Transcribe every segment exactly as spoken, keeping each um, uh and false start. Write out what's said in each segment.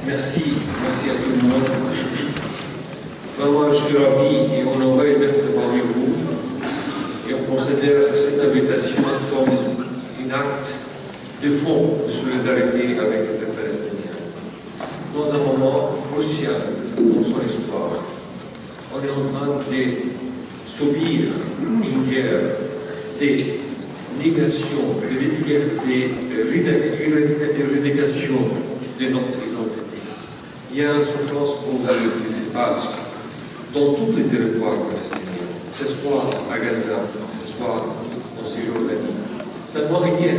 Merci, merci à tout le monde. Vraiment, je suis ravi et honoré d'être parmi vous. Et on considère cette invitation comme un acte de fond de solidarité avec les Palestiniens. Dans un moment crucial dans son histoire, on est en train de subir une guerre des négations, des éradications de notre identité. Il y a une souffrance horrible qui se passe dans tous les territoires palestiniens, que ce soit à Gaza, que ce soit en Cisjordanie. Ça ne doit rien.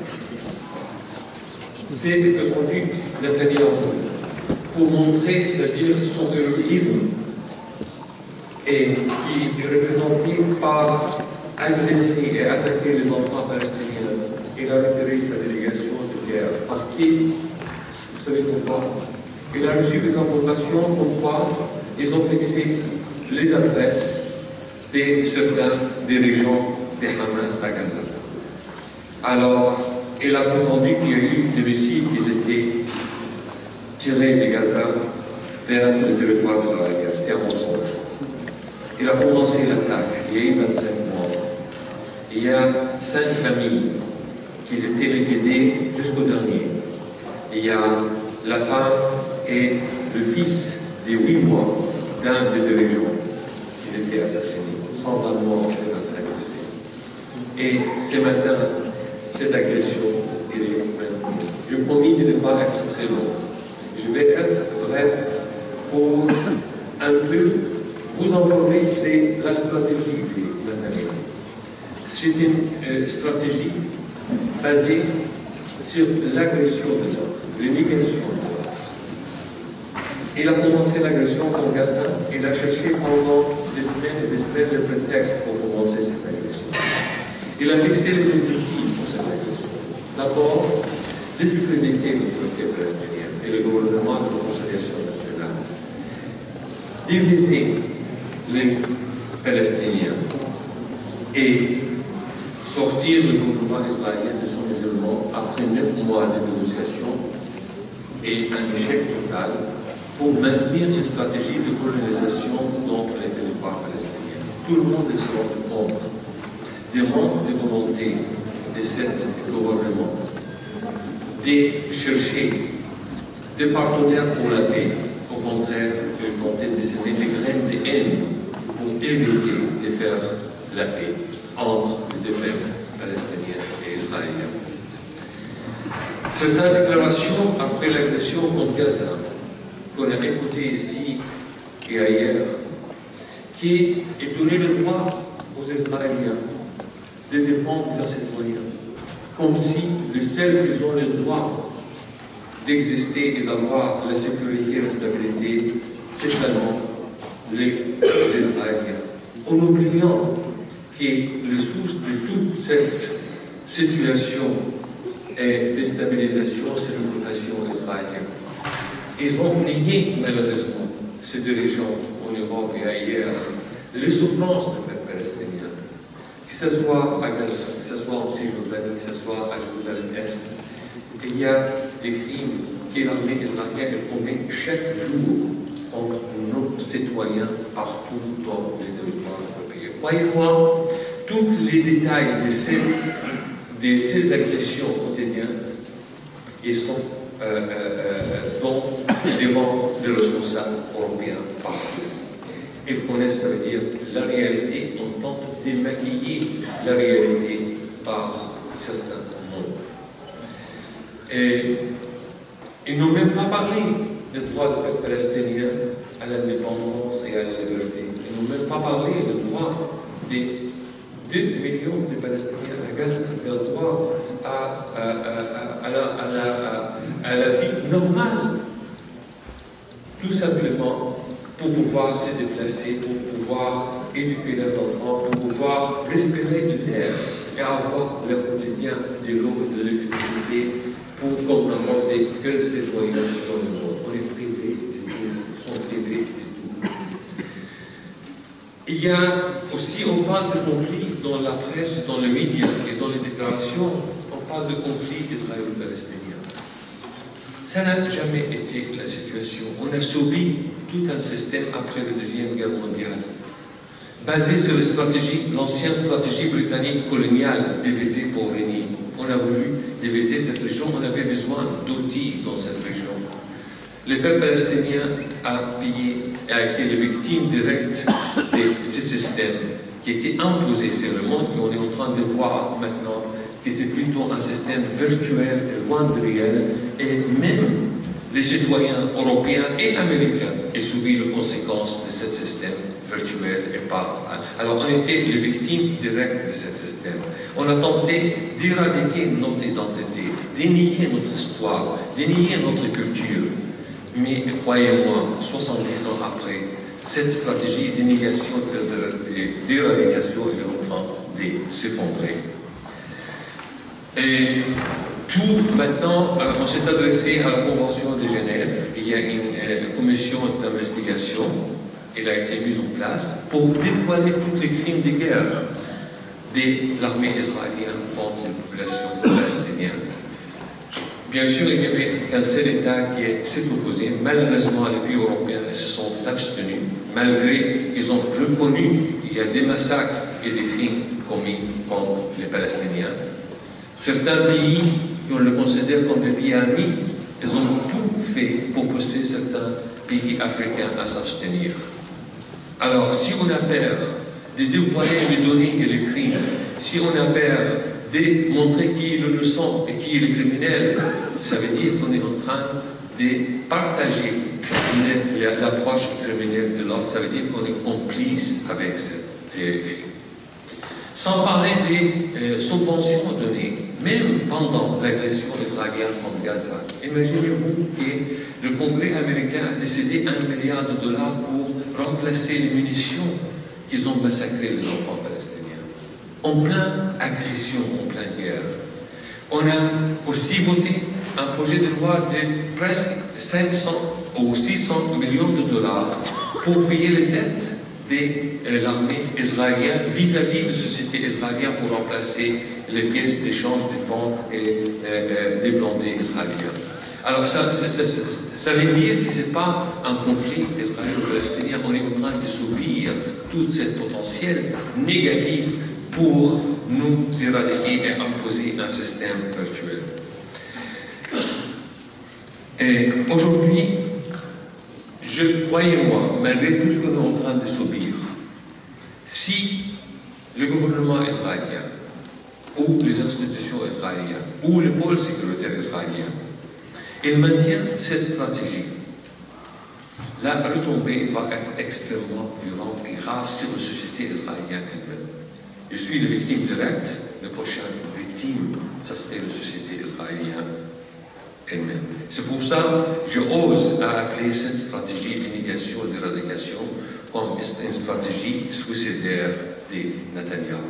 C'est entendu Netanyahou pour montrer, c'est-à-dire son héroïsme, et qui est représenté par agresser et attaquer les enfants palestiniens. Il a retiré sa délégation de guerre parce qu'il, vous savez pourquoi? Il a reçu des informations comme quoi ils ont fixé les adresses de certains dirigeants de Hamas à Gaza. Alors, il a prétendu qu'il y a eu des missiles qui étaient tirés de Gaza vers le territoire israélien. C'était un mensonge. Il a commencé l'attaque, il y a eu vingt-cinq morts. Il y a cinq familles qui étaient liquidées jusqu'au dernier. Il y a la femme et le fils de huit mois d'un des dirigeants qui étaient assassinés, cent vingt morts et vingt-cinq blessés. Et ce matin, cette agression, elle est maintenue. Je promis de ne pas être très long. Je vais être bref pour un peu vous informer de la stratégie de Netanyahou. C'est une euh, stratégie basée sur l'agression de l'autre, l'égation de l'autre. Il a commencé l'agression en Gaza, il a cherché pendant des semaines et des semaines le prétexte pour commencer cette agression. Il a fixé les objectifs pour cette agression. D'abord, discréditer l'autorité palestinienne et le gouvernement de réconciliation nationale. Diviser les Palestiniens et sortir le gouvernement israélien de son isolement après neuf mois de négociations et un échec total pour maintenir une stratégie de colonisation dans les territoires palestiniens. Tout le monde se rend compte des manques de volonté de cet gouvernement de chercher des partenaires pour la paix. Au contraire, il comptait de semer des graines de haine pour éviter de faire la paix entre les deux peuples palestiniens et israéliens. Certaines déclarations après l'agression contre Gaza, qu'on a écoutées ici et ailleurs, qui est donné le droit aux Israéliens de défendre leurs citoyens, comme si les seuls qui ont le droit d'exister et d'avoir la sécurité et la stabilité, c'est seulement les Israéliens. En oubliant que les sources de toute cette situation et déstabilisation, c'est l'occupation israélienne. Ils ont nié, malheureusement, ces dirigeants en Europe et ailleurs, les souffrances du peuple palestinien, que ce soit à Gaza, que ce soit en Cisjordanie, que ce soit à Jérusalem-Est. Il y a des crimes que l'armée israélienne commet chaque jour contre nos citoyens partout dans les territoires européens. Croyez-moi, tous les détails de ces, de ces agressions quotidiennes, ils sont euh, euh, dans, devant les responsables européens partout. Ils connaissent, ça veut dire, la réalité, on tente de maquiller la réalité par certains mots. Et ils n'ont même pas parlé des droits des peuples palestiniens à l'indépendance et à la liberté. Ils n'ont même pas parlé des droits des deux millions de Palestiniens à Gaza, leur droit à, à, à, à, la, à, la, à la vie normale. Tout simplement pour pouvoir se déplacer, pour pouvoir éduquer leurs enfants, pour pouvoir respirer de l'air et avoir leur quotidien de l'eau, de l'électricité, pour comme n'importe quel citoyen dans le monde. On est privé de tout, ils sont privés de tout. Il y a aussi, on parle de conflits dans la presse, dans les médias et dans les déclarations, on parle de conflits israélo-palestiniens. Ça n'a jamais été la situation. On a subi tout un système après la Deuxième Guerre mondiale, basé sur la stratégie, l'ancienne stratégie britannique coloniale, diviser pour régner. On a voulu diviser cette région, on avait besoin d'outils dans cette région. Le peuple palestinien a payé, a été la victime directe de ce système qui était imposé sur le monde, qu'on est en train de voir maintenant, que c'est plutôt un système virtuel et loin de réel, et même les citoyens européens et américains ont subi les conséquences de ce système virtuel et pas. Alors on était les victimes directes de ce système. On a tenté d'éradiquer notre identité, de nier notre histoire, de nier notre culture. Mais croyez-moi, soixante-dix ans après, cette stratégie de négation et d'éradication est en train de s'effondrer. Et tout, maintenant, euh, on s'est adressé à la Convention de Genève. Il y a une euh, commission d'investigation, elle a été mise en place pour dévoiler tous les crimes de guerre de l'armée israélienne contre les populations palestiniennes. Bien sûr, il y avait un seul État qui s'est opposé. Malheureusement, les pays européens se sont abstenus, malgré qu'ils ont reconnu qu'il y a des massacres et des crimes commis contre les Palestiniens. Certains pays qui on le considère comme des pays amis, ils ont tout fait pour pousser certains pays africains à s'abstenir. Alors, si on a peur de dévoiler les données et les crimes, si on a peur de montrer qui est l'innocent et qui est le criminel, ça veut dire qu'on est en train de partager l'approche criminelle de l'autre, ça veut dire qu'on est complice avec ce crime. Sans parler des euh, subventions données, même pendant l'agression israélienne contre Gaza. Imaginez-vous que le Congrès américain a décidé un milliard de dollars pour remplacer les munitions qu'ils ont massacré les enfants palestiniens. En pleine agression, en pleine guerre. On a aussi voté un projet de loi de presque cinq cents ou six cents millions de dollars pour payer les dettes de euh, l'armée israélienne vis-à-vis de la société israélienne pour remplacer les pièces d'échange des bombes et euh, euh, des blindés israéliens. Alors ça, ça, ça, ça, ça veut dire que ce n'est pas un conflit israélo-palestinien, on est en train de subir tout ce potentiel négatif pour nous éradiquer et imposer un système virtuel. Et aujourd'hui, je, croyez-moi, malgré tout ce qu'on est en train de subir, si le gouvernement israélien, ou les institutions israéliennes, ou le pôle sécuritaire israélien, ils maintiennent cette stratégie, la retombée va être extrêmement violente et grave sur la société israélienne elle-même. Je suis la victime directe, la prochaine victime, ça serait la société israélienne elle-même. C'est pour ça que j'ose appeler cette stratégie de négation et d'éradication comme une stratégie suicidaire de Netanyahou.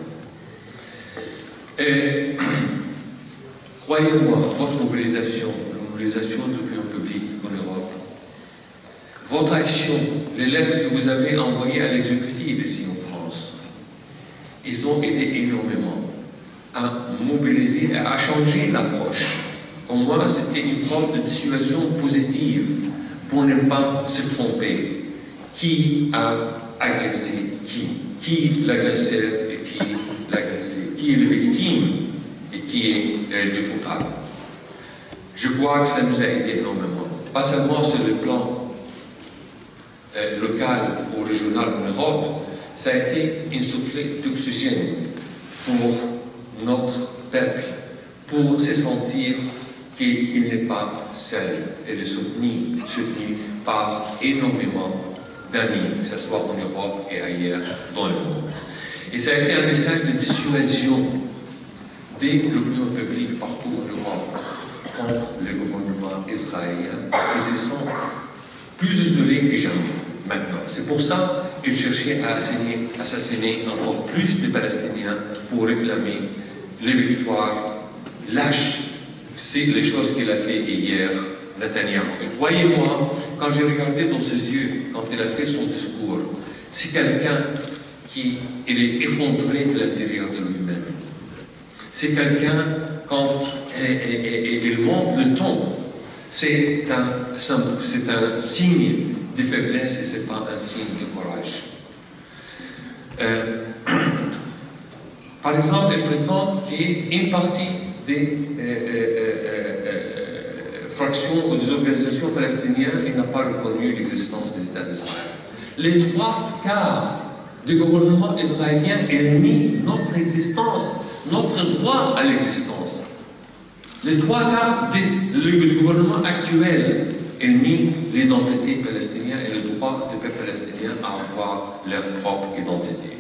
Et croyez-moi, votre mobilisation, la mobilisation de l'opinion publique en Europe, votre action, les lettres que vous avez envoyées à l'exécutif ici en France, ils ont aidé énormément à mobiliser et à changer l'approche. Pour moi, c'était une forme de dissuasion positive pour ne pas se tromper. Qui a agressé qui? Qui l'agresseur et qui l'agressé? Qui est la victime et qui est euh, le coupable? Je crois que ça nous a aidé énormément. Pas seulement sur le plan euh, local ou régional en Europe, ça a été une soufflée d'oxygène pour notre peuple, pour se sentir qu'il n'est pas seul et de soutenu, soutenu par énormément d'amis, que ce soit en Europe et ailleurs dans le monde. Et ça a été un message de dissuasion de l'opinion publique partout en Europe contre le gouvernement israélien qui se sent plus isolé que jamais maintenant. C'est pour ça qu'il cherchait à assassiner, assassiner encore plus de Palestiniens pour réclamer les victoires lâches. C'est les choses qu'il a fait hier, Netanyahou. Et croyez-moi, quand j'ai regardé dans ses yeux, quand il a fait son discours, c'est quelqu'un qui il est effondré de l'intérieur de lui-même. C'est quelqu'un, quand et, et, et, il monte le ton, c'est un, c'est un signe de faiblesse et ce n'est pas un signe de courage. Euh, par exemple, elle prétend qu'une partie des euh, euh, euh, fractions ou des organisations palestiniennes n'a pas reconnu l'existence de l'État d'Israël. Les trois quarts du gouvernement israélien nie notre existence, notre droit à l'existence. Les trois quarts du gouvernement actuel nie l'identité palestinienne et le droit du peuple palestinien à avoir leur propre identité.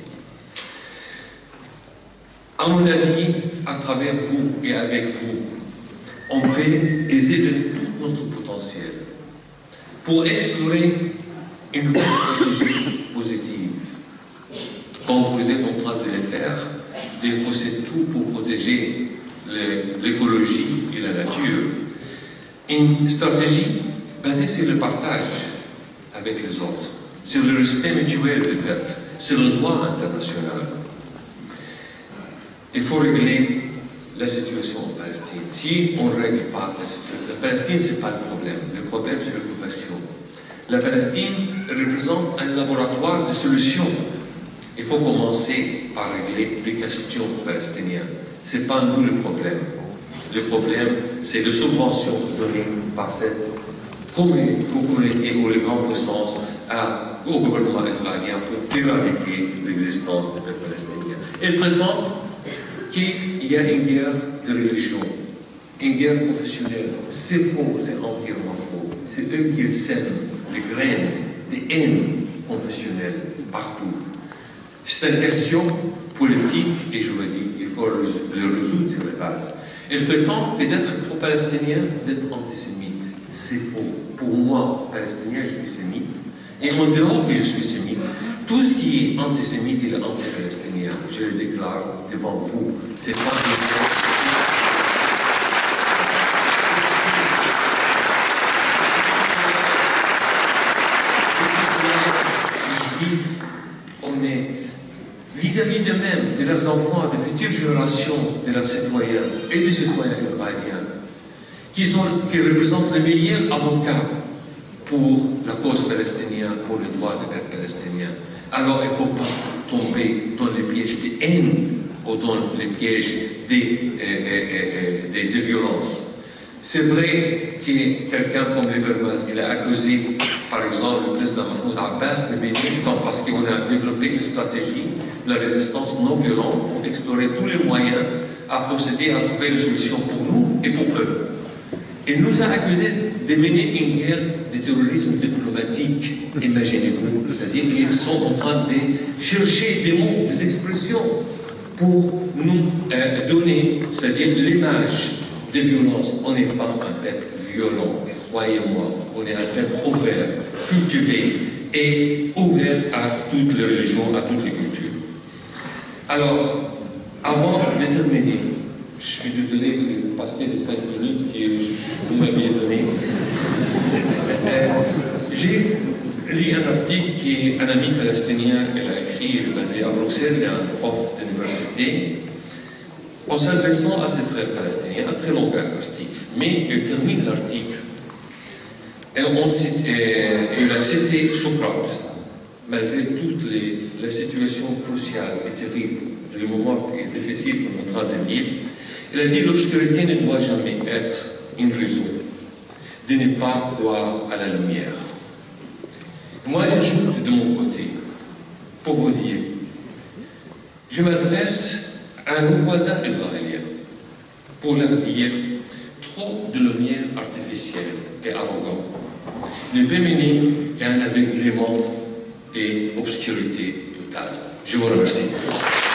À mon avis, à travers vous et avec vous, on peut aider de tout notre potentiel pour explorer une stratégie positive, comme vous êtes en train de le faire, de pousser tout pour protéger l'écologie et la nature. Une stratégie basée sur le partage avec les autres, sur le respect mutuel du peuple, sur le droit international. Il faut régler la situation en Palestine. Si on ne règle pas la situation, la Palestine, ce n'est pas le problème. Le problème, c'est l'occupation. La Palestine représente un laboratoire de solutions. Il faut commencer par régler les questions palestiniennes. Ce n'est pas nous le problème. Le problème, c'est les subventions données par cette communauté ou les grandes puissances au gouvernement israélien pour éradiquer l'existence du peuple palestinien. Ils prétendent qu'il y a une guerre de religion, une guerre confessionnelle. C'est faux, c'est entièrement faux. C'est eux qui sèment les graines de haine confessionnelle partout. C'est une question politique et juridique. Il faut le résoudre sur les bases. Ils prétendent que d'être pro-palestinien, d'être antisémite. C'est faux. Pour moi, palestinien, je suis sémite. Et en dehors que je suis sémite, tout ce qui est antisémite et anti-palestinien, je le déclare devant vous. C'est pas une chose. Les juifs honnêtes, vis-à-vis d'eux-mêmes, de leurs enfants, de futures générations, de leurs citoyens et des citoyens israéliens, qui, sont, qui représentent les meilleurs avocats pour la cause palestinienne, pour le droit des peuples palestiniens. Alors il ne faut pas tomber dans les pièges de haine ou dans les pièges des, euh, euh, euh, des, des violences. C'est vrai que quelqu'un comme Lieberman, il a accusé, par exemple, le président Mahmoud Abbas de Bénin parce qu'on a développé une stratégie de la résistance non violente pour explorer tous les moyens à procéder à trouver une solution pour nous et pour eux. Il nous a accusés de mener une guerre de terrorisme diplomatique, imaginez-vous. C'est-à-dire qu'ils sont en train de chercher des mots, des expressions pour nous euh, donner, c'est-à-dire l'image de violence. On n'est pas un peuple violent, croyez-moi. On est un peuple ouvert, cultivé et ouvert à toutes les religions, à toutes les cultures. Alors, avant de terminer, je suis désolé de passer les cinq minutes que vous m'aviez données. Euh, J'ai lu un article qu'un ami palestinien a écrit, basé à Bruxelles, il est un prof d'université, en s'adressant à ses frères palestiniens, un très long article. Mais il termine l'article et on cite, euh, il a cité Socrate. Malgré toute les, la situation cruciale et terrible, le moment difficile qu'on est en train de vivre, il a dit l'obscurité ne doit jamais être une raison de ne pas croire à la lumière. Moi, j'ajoute de mon côté, pour vous dire, je m'adresse à nos voisins israéliens pour leur dire trop de lumière artificielle et arrogante ne peut mener qu'à un aveuglement et obscurité totale. Je vous remercie.